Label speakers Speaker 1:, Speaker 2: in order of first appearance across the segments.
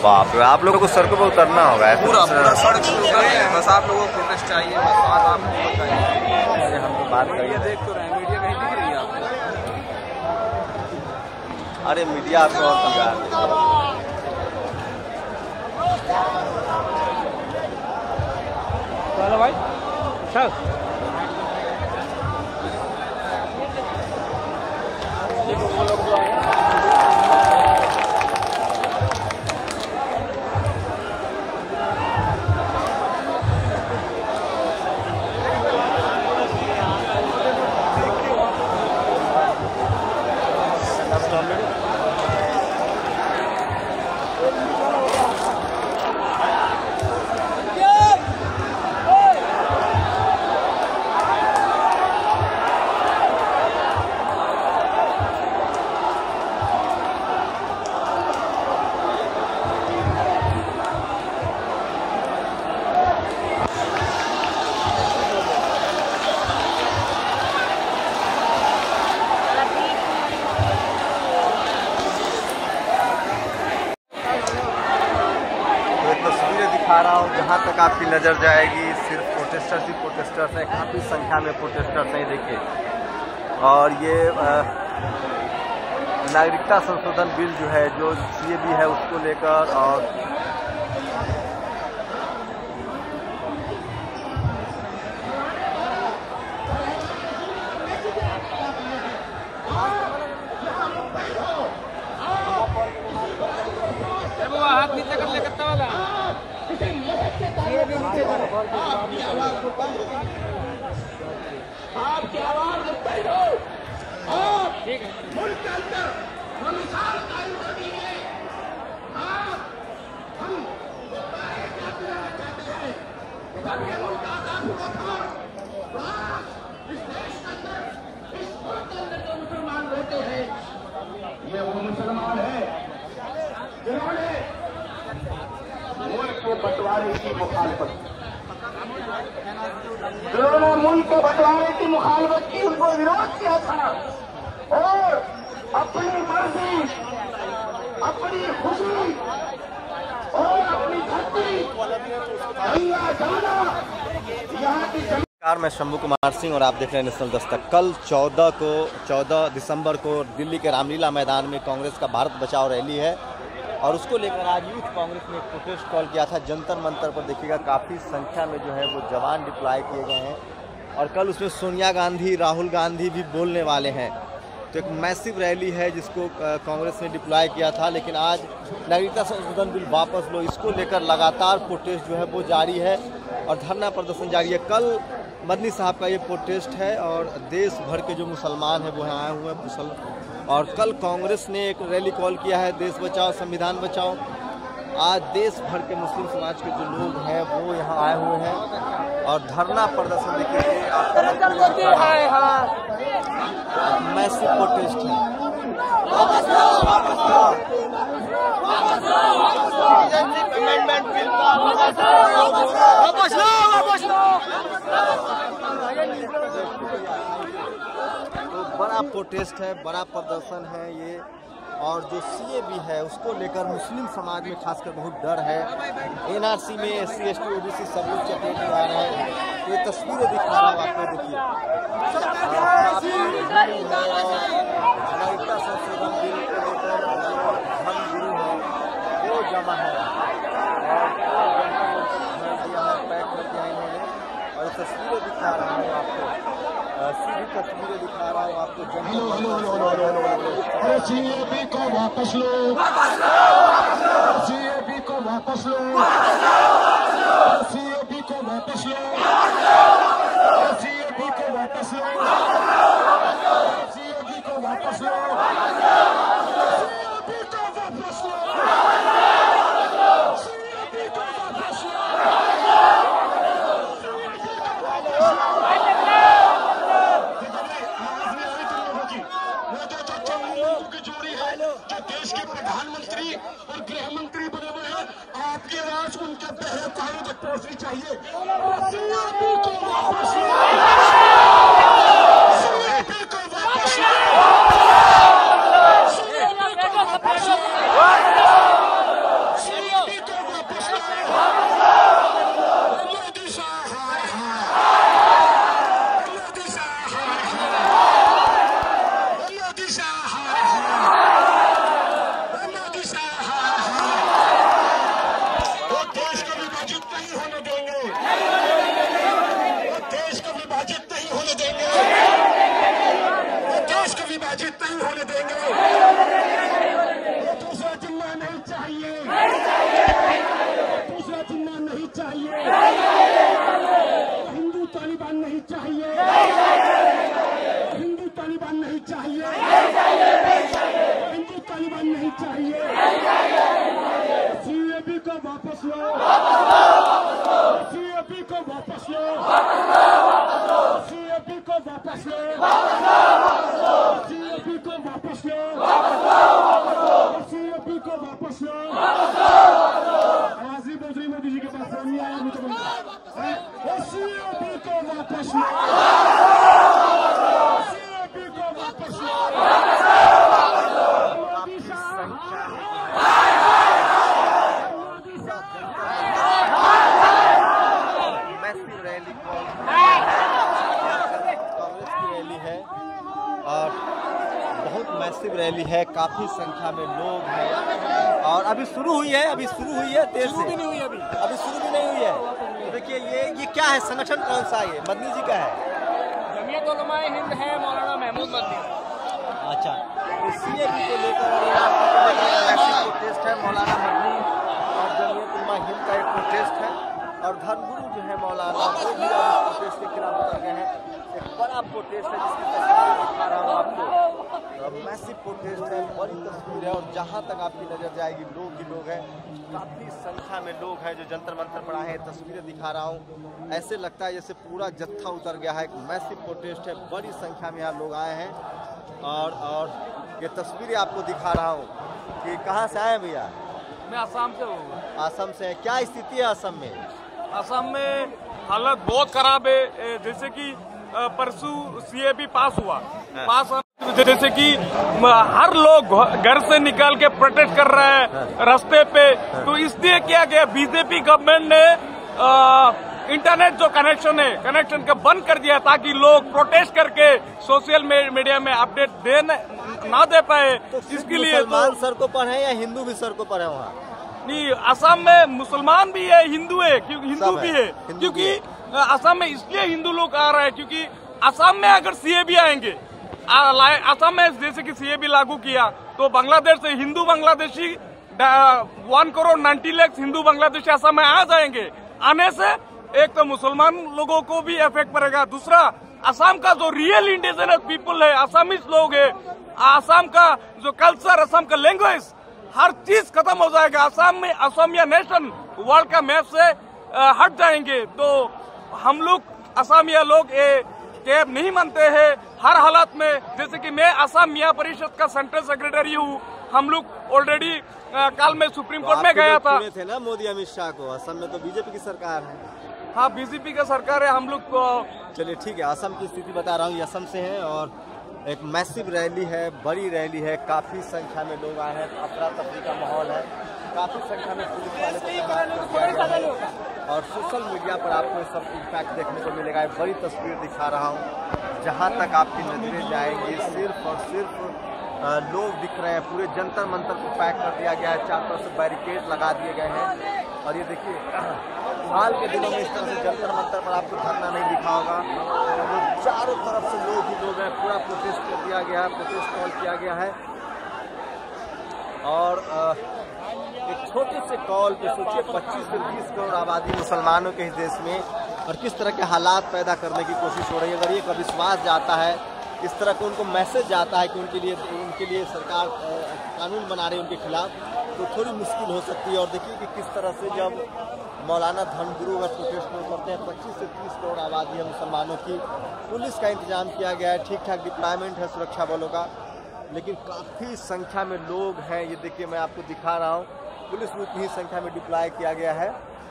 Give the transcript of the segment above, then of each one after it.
Speaker 1: बाप रे, आप लोगों को सड़कों पर उतरना होगा
Speaker 2: पूरा सड़क पर उतरे हैं। बस आप लोगों को प्रोटेस्ट चाहिए, बस बात आपको चाहिए।
Speaker 1: हम तो बात
Speaker 2: मीडिया देख तो रहे हैं, मीडिया कहीं दिख रही है आपको?
Speaker 1: अरे मीडिया आपको और दिखा
Speaker 3: भाई सर
Speaker 1: दिखा रहा हूँ। जहाँ तक आपकी नज़र जाएगी सिर्फ प्रोटेस्टर्स ही प्रोटेस्टर्स हैं, काफ़ी संख्या में प्रोटेस्टर्स हैं देखिए। और ये नागरिकता संशोधन बिल जो है, जो सीएबी है, उसको लेकर और
Speaker 3: हाथ नीचे कर ले कत्ता वाला
Speaker 4: आपकी आवाज रखते हो।
Speaker 3: ठीक है,
Speaker 4: मुल्क के अंदर मिसाल कायम करनी है। हम चाहते हैं ताकि मुल्क आजाद हुआ था। इस देश के अंदर, इस मुल्क के अंदर जो मुसलमान रहते हैं, ये वो मुसलमान है जिन्होंने मुल्क के बंटवारे की मुखालफत, जिन्होंने मुल्क के बंटवारे की मुखालफत की, उनको विरोध किया था और अपनी मर्जी, अपनी खुशी और अपनी धरती गंगा जमुना यहाँ की।
Speaker 1: मैं शंभू कुमार सिंह और आप देख रहे हैं नेशनल दस्तक। कल 14 दिसंबर को दिल्ली के रामलीला मैदान में कांग्रेस का भारत बचाओ रैली है और उसको लेकर आज यूथ कांग्रेस ने एक प्रोटेस्ट कॉल किया था जंतर मंतर पर। देखिएगा काफ़ी संख्या में जो है वो जवान डिप्लॉय किए गए हैं और कल उसमें सोनिया गांधी, राहुल गांधी भी बोलने वाले हैं। तो एक मैसिव रैली है जिसको कांग्रेस ने डिप्लॉय किया था। लेकिन आज नागरिकता संशोधन बिल वापस लो, इसको लेकर लगातार प्रोटेस्ट जो है वो जारी है और धरना प्रदर्शन जारी है। कल मदनी साहब का ये प्रोटेस्ट है और देश भर के जो मुसलमान हैं वो यहाँ आए हुए हैं। और कल कांग्रेस ने एक रैली कॉल किया है, देश बचाओ संविधान बचाओ। आज देश भर के मुस्लिम समाज के जो लोग हैं वो यहाँ आए हुए हैं और धरना प्रदर्शन देखिए मैसिव प्रोटेस्ट है। तो बड़ा प्रोटेस्ट है, बड़ा प्रदर्शन है ये। और जो सीएबी है उसको लेकर मुस्लिम समाज में खासकर बहुत डर है। एनआरसी में SC ST OBC सब लोग चपेट में आ रहे हैं। ये तस्वीरें दिखा रहा हूँ आपको, देखिए नागरिकता संशोधन बिल को लेकर धर्मगुरु है वो जमा है और पैक कर दिया इन्होंने। और तस्वीरें दिखा रहा हूँ आपको, सीधी तस्वीरें दिखा रहा हूँ आपको।
Speaker 4: सीएबी को वापस लो, सीएबी को वापस लो, सीएबी को वापस लो, सीएबी को वापस लो, सीएबी को वापस लो, सीएबी को वापस लो, सीएबी को वापस लो। जो देश के प्रधानमंत्री और गृह मंत्री बने हुए हैं, आपकी आवाज उनके पहले कानों तक पहुंचनी चाहिए। सीएबी को वापस लो, सीएबी को वापस लो, सीएबी को वापस लो, सीएबी घोषित नहीं होने देंगे। दूसरा जिन्ना नहीं चाहिए, दूसरा जिन्ना नहीं चाहिए, हिंदू तालिबान नहीं चाहिए, हिंदू तालिबान नहीं चाहिए, हिंदू तालिबान नहीं चाहिए। सीएबी को वापस लो, सीएबी को वापस लो, सीएबी को वापस लो, सीएबी को वापस लो, सीएबी को वापस लो। आवाज नहीं पहुंच रही मोदी जी के पास, नहीं आया मुझे बोलना। सीएबी को वापस लो, सीएबी को वापस लो। मोदी साहब
Speaker 1: मैसिव रैली कांग्रेस की रैली है और बहुत मैसिव रैली है, काफी संख्या में लोग हैं और अभी शुरू हुई है देर से, अभी शुरू भी नहीं हुई है। तो देखिए ये क्या है, संगठन कौन सा है? ये मदनी जी का है,
Speaker 3: जमीयत उलमाए हिंद है, मौलाना महमूद मदनी।
Speaker 1: अच्छा, तो सीएबी को लेकर प्रोटेस्ट है, मौलाना मदनी और जमीयत उलमा हिंद का एक प्रोटेस्ट है और धर्मगुरु जो है मौलाना वो भी प्रोटेस्ट के खिलाफ उतर गए हैं। एक बड़ा प्रोटेस्ट है जिसकी तस्वीर दिखा रहा हूँ आपको, मैसिव प्रोटेस्ट है, बड़ी तस्वीर है और जहाँ तक आपकी नजर जाएगी लोग ही लोग हैं, काफी संख्या में लोग हैं जो जंतर मंतर पर आए हैं। तस्वीरें दिखा रहा हूँ, ऐसे लगता है जैसे पूरा जत्था उतर गया है। एक मैसिव प्रोटेस्ट है, बड़ी संख्या में यहाँ लोग आए हैं और ये तस्वीरें आपको दिखा रहा हूँ कि कहाँ से आए हैं भैया?
Speaker 3: मैं आसाम से हूँ।
Speaker 1: असम से। क्या स्थिति है असम में?
Speaker 5: असम में हालत बहुत खराब है। जैसे कि परसों सीएबी पास हुआ, जैसे कि हर लोग घर से निकाल के प्रोटेस्ट कर रहे हैं रास्ते पे। तो इसलिए क्या गया, बीजेपी गवर्नमेंट ने इंटरनेट जो कनेक्शन का बंद कर दिया ताकि लोग प्रोटेस्ट करके सोशल मीडिया में अपडेट ना दे पाए।
Speaker 1: तो
Speaker 5: इसके लिए
Speaker 1: मुसलमान सड़कों पर है या हिंदू भी सड़कों पर है वहाँ?
Speaker 5: नहीं, असम में मुसलमान भी है, हिंदू है, हिंदू भी है, क्योंकि असम में इसलिए हिंदू लोग आ रहे हैं क्योंकि असम में अगर सीएबी आएंगे, असम में जैसे कि सीएबी लागू किया तो बांग्लादेश से हिंदू बांग्लादेशी 1 करोड़ 90 लाख हिंदू बांग्लादेशी असम में आ जाएंगे। आने से एक तो मुसलमान लोगों को भी इफेक्ट पड़ेगा, दूसरा असम का जो रियल इंडिजिनस पीपल है, असमीज लोग है, असम का जो कल्चर, असम का लैंग्वेज, हर चीज खत्म हो जाएगा। असम में असमिया नेशन वर्ल्ड का मैप से हट जाएंगे। तो हम लोग असमिया लोग कैब नहीं मानते हैं हर हालात में। जैसे कि मैं असम मियाँ परिषद का सेंट्रल सेक्रेटरी हूँ। हम लोग ऑलरेडी कल मैं सुप्रीम कोर्ट में गया था।
Speaker 1: थे ना मोदी अमित शाह को, असम में तो बीजेपी की सरकार है।
Speaker 5: हाँ, बीजेपी का सरकार है। हम लोग
Speaker 1: चलिए ठीक है, असम की स्थिति बता रहा हूँ, असम से है और एक मैसिव रैली है, बड़ी रैली है, काफी संख्या में लोग आए हैं, अफरा तफरी का माहौल है, काफी संख्या में पुलिस वाले और सोशल मीडिया पर आपको सब इम्पैक्ट देखने को मिलेगा। एक बड़ी तस्वीर दिखा रहा हूँ, जहाँ तक आपकी नजरें जाएंगी सिर्फ और सिर्फ लोग दिख रहे हैं। पूरे जंतर मंतर को पैक कर दिया गया है, चारों तरफ से बैरिकेड लगा दिए गए हैं और ये देखिए हाल के दिनों में इस तरह से जंतर मंतर पर आपको धरना नहीं दिखा होगा। तो चारों तरफ से लोग ही लोग हैं, पूरा प्रोटेस्ट कर दिया गया है, प्रोटेस्ट कॉल किया गया है और एक छोटे से कॉल पे सोचिए 25 से 20 करोड़ आबादी मुसलमानों के इस देश में और किस तरह के हालात पैदा करने की कोशिश हो रही है। अगर ये कभी विश्वास जाता है, इस तरह का उनको मैसेज जाता है कि उनके लिए सरकार कानून बना रही है उनके खिलाफ, तो थोड़ी मुश्किल हो सकती है। और देखिए कि किस तरह से जब मौलाना धर्मगुरु अगर प्रोटेस्ट में करते हैं, 25 से 30 करोड़ आबादी है मुसलमानों की, पुलिस का इंतजाम किया गया है, ठीक ठाक डिप्लॉयमेंट है सुरक्षा बलों का, लेकिन काफ़ी संख्या में लोग हैं। ये देखिए मैं आपको दिखा रहा हूँ, पुलिस भी उतनी ही संख्या में डिप्लॉय किया गया है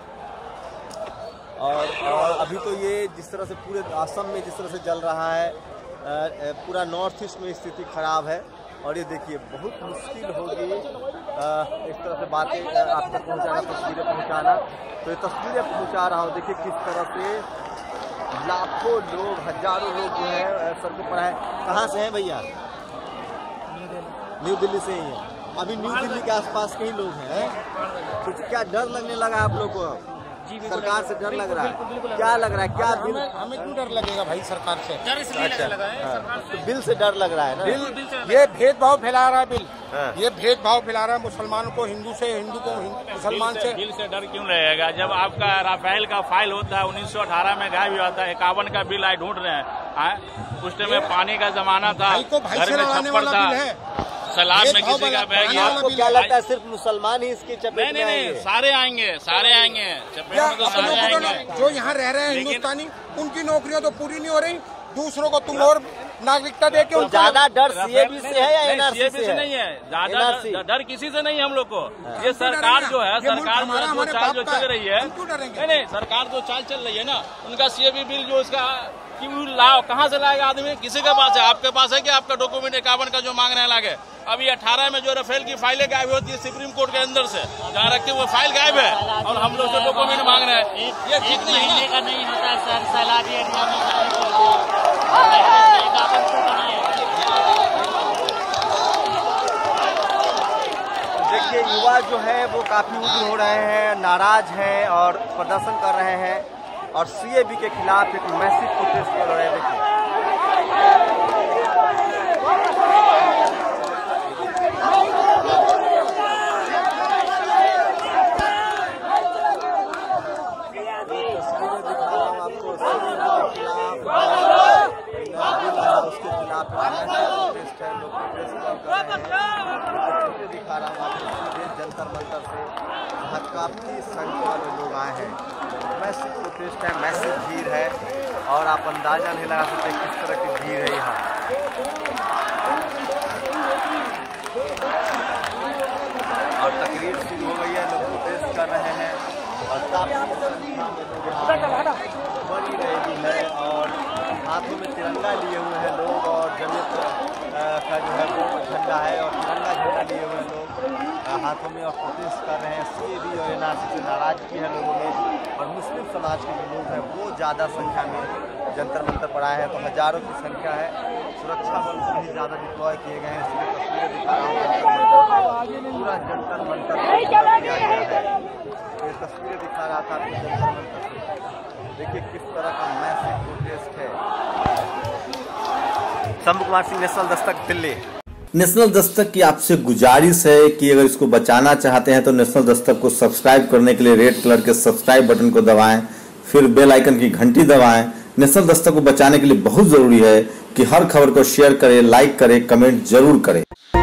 Speaker 1: और अभी तो ये जिस तरह से पूरे असम में जिस तरह से जल रहा है, पूरा नॉर्थ ईस्ट में स्थिति खराब है और ये देखिए बहुत मुश्किल होगी इस तरह से बातें आप तक पहुँचाना, तस्वीरें पहुँचाना। तो ये तस्वीरें पहुँचा रहा हूँ, देखिए किस तरह से लाखों लोग, हजारों लोग जो है सड़कों पर हैं। कहाँ से हैं भैया? न्यू दिल्ली से ही हैं। अभी न्यू दिल्ली के आसपास के ही लोग हैं, तो क्या डर लगने लगा आप लोग को? सरकार से डर लग रहा है? क्या लग रहा है? क्या बिल?
Speaker 6: हमें क्यों डर लगेगा भाई सरकार से?
Speaker 3: डर इसलिए लगा है
Speaker 1: हाँ, तो बिल से डर लग रहा है ना?
Speaker 6: ये भेदभाव फैला रहा है बिल।
Speaker 1: हाँ।
Speaker 6: ये भेदभाव फैला रहा है मुसलमान को हिंदू से, हिंदू को मुसलमान से।
Speaker 7: बिल से डर क्यों रहेगा? जब आपका राफेल का फाइल होता है 1918 में गायब हुआ था, 51 का बिल आए ढूंढ रहे हैं। उस टाइम में पानी का जमाना था,
Speaker 6: भाई को भाई
Speaker 7: घर
Speaker 6: से
Speaker 7: में
Speaker 6: लड़ाने
Speaker 7: छप्पर
Speaker 6: वाला
Speaker 7: था,
Speaker 6: बिल है।
Speaker 7: सलाद में किसी का बह गया।
Speaker 1: आपको क्या लगता है सिर्फ मुसलमान ही इसकी चपेट में
Speaker 7: नहीं,
Speaker 1: आएंगे?
Speaker 7: सारे आएंगे, सारे आएंगे चपेट
Speaker 6: क्या
Speaker 7: में, तो
Speaker 6: अपनों
Speaker 7: सारे
Speaker 6: को तो
Speaker 7: आएंगे।
Speaker 6: जो यहाँ रह रहे हैं हिंदुस्तानी, उनकी नौकरियां तो पूरी नहीं हो रही, दूसरों को तुम और नागरिकता दे के
Speaker 1: तो
Speaker 6: उनको
Speaker 1: ज्यादा डर सीएबी से है या एनआरसी
Speaker 7: सीएबी
Speaker 1: से
Speaker 7: से
Speaker 1: है?
Speaker 7: नहीं है, ज्यादा
Speaker 1: NRC?
Speaker 7: डर किसी से नहीं है हम लोग को। ये
Speaker 6: क्यों
Speaker 7: सरकार
Speaker 6: डरेंगे?
Speaker 7: जो है,
Speaker 6: ये मुल्क
Speaker 7: सरकार
Speaker 6: हमारा,
Speaker 7: जो
Speaker 6: हमारे
Speaker 7: चाल जो
Speaker 6: बाप का
Speaker 7: चल रही है,
Speaker 6: हम क्यों डरेंगे?
Speaker 7: नहीं, सरकार जो चाल चल रही है ना, उनका सीएबी बिल जो इसका क्यों लाओ, कहाँ से लाएगा आदमी? किसी के पास है? आपके पास है कि आपका डॉक्यूमेंट 51 का जो मांग रहे हैं लागे? अभी 18 में जो राफेल की फाइलें गायब होती है सुप्रीम कोर्ट के अंदर से, जहाँ रख के वो फाइल गायब है और हम लोग जो डॉक्यूमेंट मांग रहे हैं, ये ठीक नहीं है
Speaker 3: का नहीं होता है सर, सैलानी एरिया में
Speaker 1: देखिए युवा जो है वो काफी उग्र हो रहे हैं, नाराज हैं और प्रदर्शन कर रहे हैं और सीएबी के खिलाफ एक मैसिव प्रोटेस्ट कर रहे हैं। देखिए उसके खिलाफ प्रोटेस्ट है, लोग प्रोटेस्ट कर रहे हैं। दिखा रहा हूँ आपको जंतर मंतर से, वहाँ काफी संख्या में लोग आए हैं। मैसिव प्रोटेस्ट है, मैसिव भीड़ है और आप अंदाजा नहीं लगा सकते किस तरह की भीड़ है यहाँ। और तकरीर शुरू हो गई है, लोग प्रोटेस्ट कर रहे हैं और काफी संख्या में लोग बड़ी रैली है और हाथों में तिरंगा लिए हुए हैं लोग और जमीयत का जो है वो झंडा है और तिरंगा झंडा लिए हुए लोग हाथों में और प्रोटेस्ट कर रहे हैं। सीएबी और एनआरसी से नाराजगी है लोगों में और मुस्लिम समाज के जो लोग हैं वो ज़्यादा संख्या में जंतर मंतर पर आए हैं, तो हज़ारों की संख्या है। सुरक्षा बल भी ज़्यादा डिप्लॉय किए गए हैं। इसलिए तस्वीरें दिखा रहा हूँ, पूरा जंतर मंतर किया गया है। ये तस्वीरें दिखा रहा था आपको जंतर मंतर से। देखिए किस तरह का मैसिव प्रोटेस्ट है। शंभू कुमार सिंह, नेशनल दस्तक, दिल्ली। नेशनल दस्तक की आपसे गुजारिश है कि अगर इसको बचाना चाहते हैं तो नेशनल दस्तक को सब्सक्राइब करने के लिए रेड कलर के सब्सक्राइब बटन को दबाएं, फिर बेल आइकन की घंटी दबाएं। नेशनल दस्तक को बचाने के लिए बहुत जरूरी है कि हर खबर को शेयर करें, लाइक करें, कमेंट जरूर करें।